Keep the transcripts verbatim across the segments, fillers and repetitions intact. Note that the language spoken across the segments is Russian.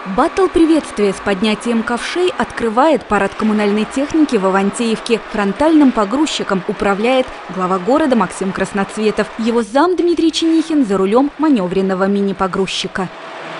Баттл приветствия с поднятием ковшей открывает парад коммунальной техники в Ивантеевке. Фронтальным погрузчиком управляет глава города Максим Красноцветов. Его зам Дмитрий Чинихин за рулем маневренного мини-погрузчика.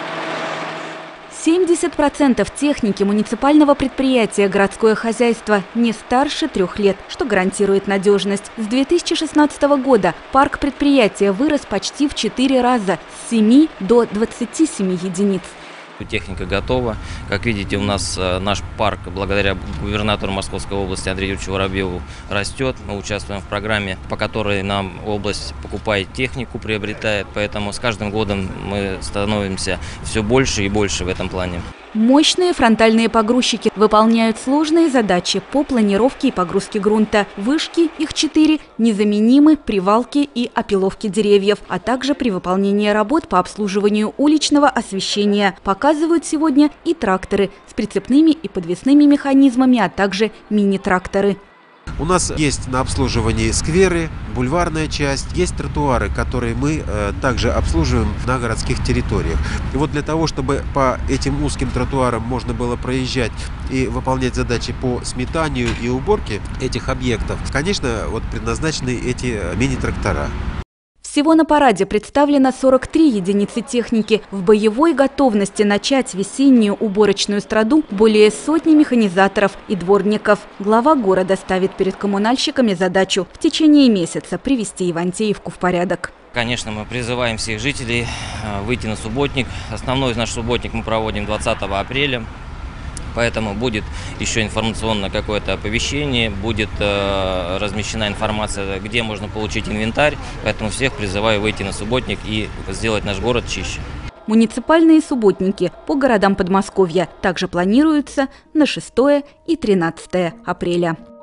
семьдесят процентов техники муниципального предприятия «Городское хозяйство» не старше трех лет, что гарантирует надежность. С две тысячи шестнадцатого года парк предприятия вырос почти в четыре раза – с семи до двадцати семи единиц. Техника готова. Как видите, у нас наш парк, благодаря губернатору Московской области Андрею Юрьевичу Воробьеву, растет. Мы участвуем в программе, по которой нам область покупает технику, приобретает. Поэтому с каждым годом мы становимся все больше и больше в этом плане. Мощные фронтальные погрузчики выполняют сложные задачи по планировке и погрузке грунта. Вышки, их четыре, незаменимы при валке и опиловке деревьев, а также при выполнении работ по обслуживанию уличного освещения. Показывают сегодня и тракторы с прицепными и подвесными механизмами, а также мини-тракторы. У нас есть на обслуживании скверы, бульварная часть, есть тротуары, которые мы э, также обслуживаем на городских территориях. И вот для того, чтобы по этим узким тротуарам можно было проезжать и выполнять задачи по сметанию и уборке этих объектов, конечно, вот предназначены эти мини-трактора. Всего на параде представлено сорок три единицы техники. В боевой готовности начать весеннюю уборочную страду более сотни механизаторов и дворников. Глава города ставит перед коммунальщиками задачу в течение месяца привести Ивантеевку в порядок. Конечно, мы призываем всех жителей выйти на субботник. Основной наш субботник мы проводим двадцатого апреля. Поэтому будет еще информационное какое-то оповещение, будет э, размещена информация, где можно получить инвентарь. Поэтому всех призываю выйти на субботник и сделать наш город чище. Муниципальные субботники по городам Подмосковья также планируются на шестое и тринадцатое апреля.